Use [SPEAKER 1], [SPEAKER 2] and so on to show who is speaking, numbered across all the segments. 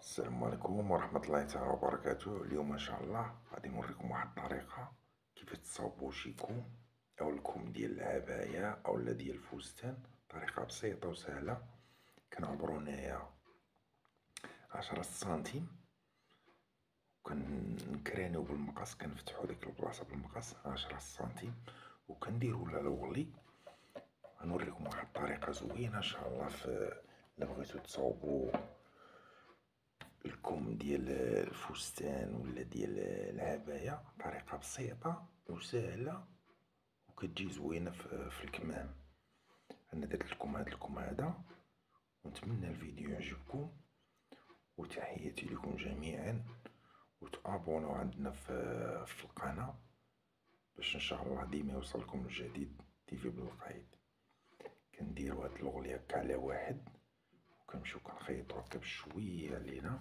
[SPEAKER 1] السلام عليكم ورحمة الله تعالى وبركاته. اليوم إن شاء الله غادي نوريكم واحد الطريقة كيف تصاوبوا شي كوم أو الكوم ديال العباية أو ديال الفستان. طريقة بسيطة وسهلة. كنعبرو هنايا 10 سنتيم وكنكرانيو بالمقص، كنفتحو ديك البلاصة بالمقص 10 سنتيم وكنديرو لها الوغلي. غنوريكم واحد الطريقة زوينة إن شاء الله إلا بغيتو تصاوبو الكم ديال الفستان ولا ديال العباية. طريقة بسيطة وسهلة وكتجي زوينة في الكمام. انا درت لكم هاد الكم هذا ونتمنى الفيديو يعجبكم، وتحياتي لكم جميعا، وتابونوا عندنا في القناة باش ان شاء الله ديما يوصلكم الجديد تيفي بالقايد. كنديرو هاد الغلي هكا على واحد وكنمشيو كنخيطو هكا بشوية علينا.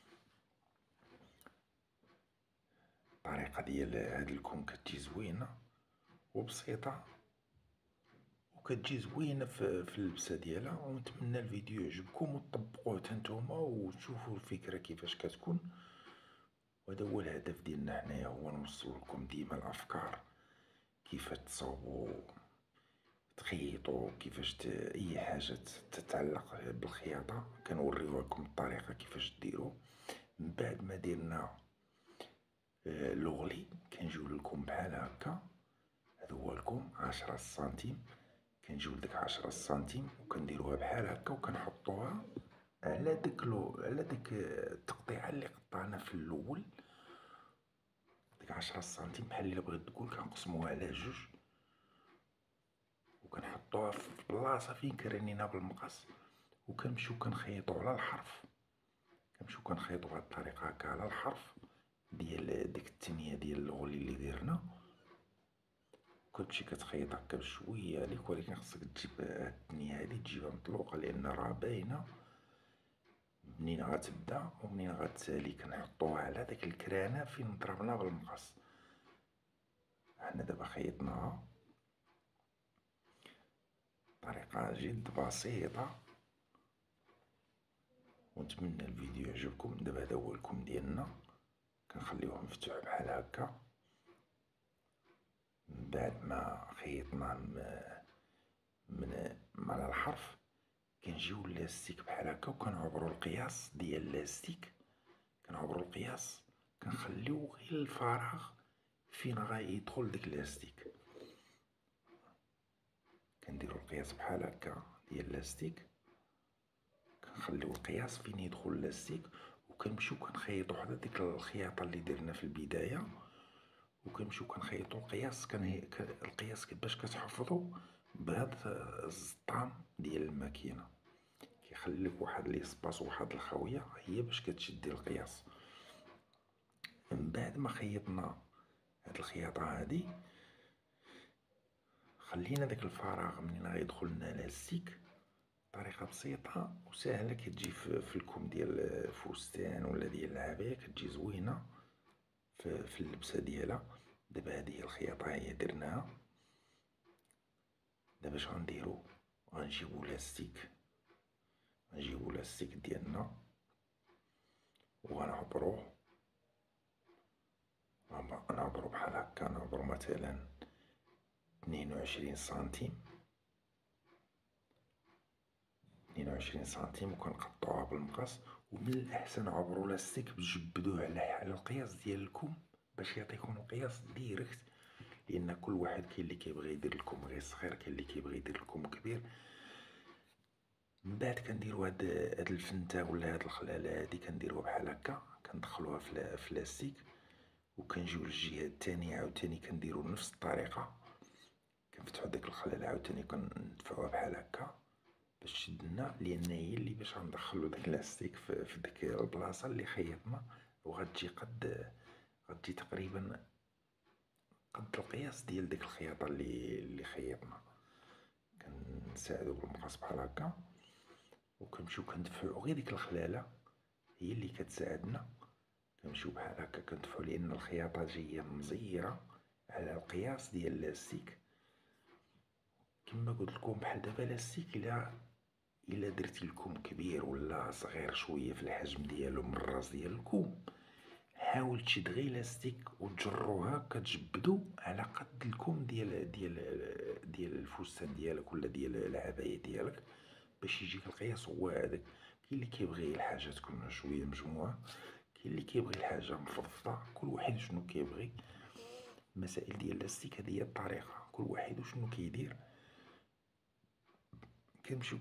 [SPEAKER 1] الطريقة ديال هاد الكم كتجي زوينة وبسيطة وكتجي زوينة في اللبسة ديالها، ونتمنى الفيديو يعجبكم وتطبقوه نتوما وتشوفوا الفكرة كيفاش كتكون. وهذا هو الهدف ديالنا حنايا، هو نوصل لكم ديما الافكار كيفاش تصاوبوا تخيطوا، كيفاش اي حاجة تتعلق بالخياطة كنوريوها لكم الطريقة كيفاش ديروا. من بعد ما درنا لوغلي كنجيو لكم بحال هكا. هذا هو لكم 10 سنتيم، كنجيو لديك 10 سنتيم وكنديروها بحال هكا وكنحطوها على ديك التقطيعة اللي قطعنا في الاول. ديك 10 سنتيم بحال اللي بغيت تقول كنقسموها على جوج وكنحطوها في بلاصة فين كرانينا بالمقص، وكنمشيو كنخيطو على الحرف. كنمشيو كنخيطو بهاد الطريقة هكا على الحرف ديال ديك التنية ديال الغلي اللي درنا. كلشي كتخيط هكا بشوية عليك، ولكن خصك تجيب التنية هادي تجيبها مطلوقة لأن راه باينة منين غتبدا ومنين غتسالي. كنحطوها على داك الكرانة فين ضربنا بالمقص. حنا دابا خيطناها طريقة جد بسيطة، ونتمنى الفيديو يعجبكم. دابا هذا هو الكم ديالنا، كنخليوه مفتوح بحال هكا. من بعد ما خيطنا من على الحرف كنجيو لاستيك بحال هكا وكنعبرو القياس ديال لاستيك. كنعبرو القياس كنخليو غير الفراغ فين غيدخل داك لاستيك. كنديرو القياس بحال هكا ديال لاستيك، كنخليو القياس فين يدخل لاستيك وكنمشيو كنخيطو حدا ديك الخياطة اللي درنا في البداية، وكنمشيو كنخيطو القياس. القياس باش كتحفظو بهاد الزطام ديال الماكينة، كيخلي لك واحد ليسباس وواحد الخاوية هي باش كتشدي القياس. من بعد ما خيطنا هاد الخياطة هادي خلينا داك الفراغ منين غيدخل لنا لاستيك. طريقة بسيطة وسهلة كتجي في الكم ديال الفستان ولا ديال العباية، كتجي زوينة في اللبسة ديالها. دابا هادي هي الخياطة هي درناها. دابا اش غنديرو؟ غنجيبو لاستيك ديالنا وغنعبروه. نعبرو بحال هكا، نعبرو مثلا 22 سنتيم. 22 سنتيم وكنقطعوها بالمقص. ومن الأحسن عبرو لاستيك تجبدوه على القياس ديال الكم باش يعطيكم القياس ديريكت، لأن كل واحد كاين اللي كيبغي يدير الكم غير صغير، كاين اللي كيبغي يدير الكم كبير. من بعد كنديرو هاد الفنتة ولا هاد الخلالة هادي كنديروها بحال هكا، كندخلوها في لاستيك وكنجيو للجهة التانية عاوتاني كنديرو نفس الطريقة. كنفتحو ديك الخلالة عاوتاني كندفعوها بحال هكا باش تشدنا، لأن هي اللي باش غندخلو داك لاستيك في ديك البلاصة اللي خيطنا. وغتجي غتجي تقريبا قد القياس ديال ديك الخياطة اللي خيطنا. كنساعدو بالمقص بحال هكا وكنمشيو كندفعو غير ديك الخلالة هي اللي كتساعدنا. كنمشيو بحال هكا كندفعو لأن الخياطة جاية مزيرة على القياس ديال لاستيك. كما قلت لكم بحال دابا لاستيك الا درتي الكم كبير ولا صغير شويه في الحجم ديالو من الراس ديال الكم، حاول تشد غير لاستيك وتجروها كتجبدو على قد الكم ديال الفستان ديالك ولا ديال العباية ديالك، باش يجيك القياس هو هذاك. كاين اللي كيبغي الحاجه تكون شويه مجموعه، كاين اللي كيبغي الحاجه مفضفضه، كل واحد شنو كيبغي. المسائل ديال لاستيك هذه هي الطريقه، كل واحد وشنو كيدير. كنمشيو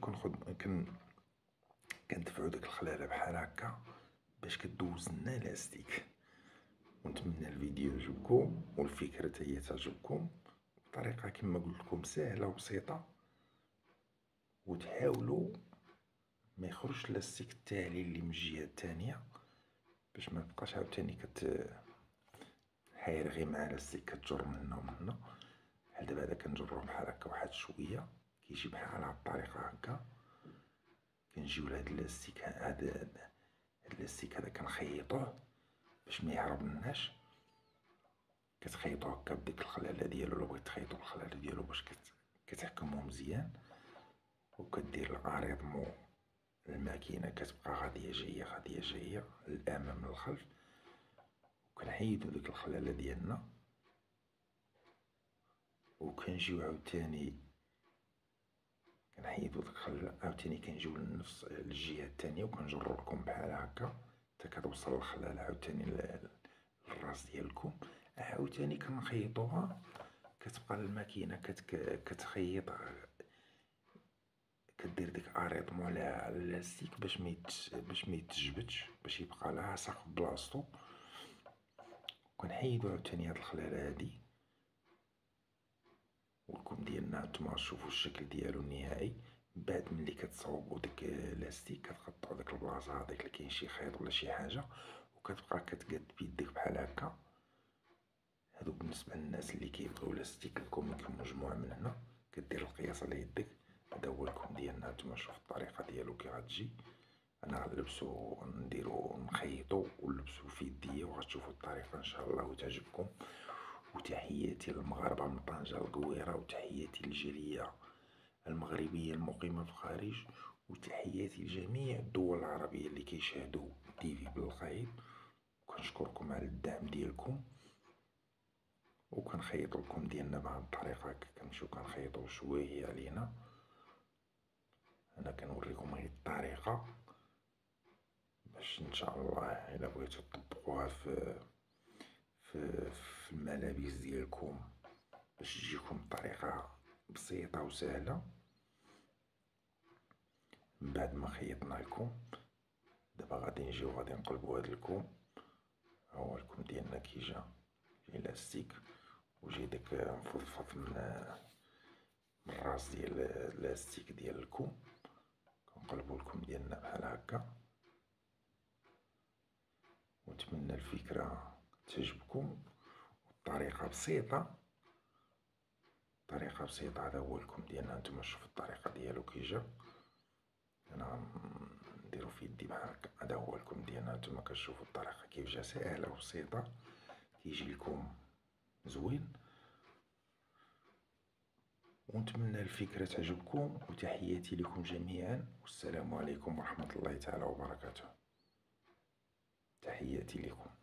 [SPEAKER 1] كندفعو داك الخلاله بحال هكا باش كدوز لنا لاستيك. ونتمنى الفيديو يعجبكم والفكرة هي تعجبكم. طريقة كما قلت لكم سهلة وبسيطة، وتحاولوا ما يخرجش لاستيك التالي اللي من الجهة الثانية، باش ما تبقاش عاوتاني حاير غير مع لاستيك كتجر من هنا ومن هنا. بحال دابا هذا كنجروه بحال هكا واحد شوية، كيجي بحال هاد الطريقة هكا. كنجيو لهاد اللاستيك هاد اللاستيك هذا كنخيطوه باش ما يهربلناش. كتخيطو هكا بديك الخلالة ديالو، لو بغيت تخيطو بالخلالة ديالو باش كتحكمو مزيان، وكدير الاريطمو. الماكينة كتبقى غادية جاية غادية جاية للأمام للخلف. وكنحيدو ديك الخلالة ديالنا، وكنجيو عاوتاني كنحيدو ديك الخلالة، عاوتاني كنجيو لنفس الجهة التانية وكنجرو لكم بحال هكا حتى كتوصل الخلالة عاوتاني للراس ديالكم. عاوتاني كنخيطوها، كتبقى الماكينة كتخيط، كدير ديك اريطمو على اللاستيك باش ما يتجبدش، باش يبقى لاصق بلاصتو. كنحيدو عاوتاني هاد الخلالة هادي، والكم ديالنا نتوما شوفو الشكل ديالو النهائي. بعد ملي كتصاوبو ديك لاستيك كتقطعو ديك البلاصة هاديك اللي كاين شي خيط ولا شي حاجة، وكتبقى كتقاد بيديك بحال هكا. هادو بالنسبة للناس اللي كيبغيو لاستيك الكم يكون مجموع من هنا، كدير القياس على يدك. هذا هو الكم ديالنا، نتوما شوفو الطريقة ديالو كي غتجي. انا غنلبسو نديرو نخيطو ونلبسو في يديا، وغتشوفو الطريقة ان شاء الله وتعجبكم. وتحياتي للمغاربة من طنجة القويرة، وتحياتي للجالية المغربية المقيمة في الخارج، وتحياتي لجميع الدول العربية اللي كيشاهدوا تيفي بالخيط. وكنشكركم على الدعم ديالكم. وكنخيطو لكم ديالنا بهاد الطريقة هكا، كنمشيو كنخيطو شوية علينا. انا كنوريكم غير الطريقة باش ان شاء الله الا بغيتو تطبقوها في الملابس ديالكم باش تجيكم بطريقة بسيطة وسهلة. من بعد ما خيطنا لكم، دابا غادي نجيو غادي نقلبو هاد الكم. هو الكم ديالنا كي جا لاستيك، وجي داك مفضفض من الراس ديال اللاستيك ديال الكم. كنقلبو الكم ديالنا بحال هكا. ونتمنى الفكرة تعجبكم. الطريقة بسيطة، طريقة بسيطة. هذا هو الكم ديالنا، نتوما شوفو الطريقة ديالو كي جا. انا نديرو في يدي بحال هكا. هذا هو الكم ديالنا، نتوما كتشوفو الطريقة كيف جا ساهلة وبسيطة، كيجي لكم زوين. ونتمنى الفكرة تعجبكم، وتحياتي لكم جميعا، والسلام عليكم ورحمة الله تعالى وبركاته. تحياتي لكم.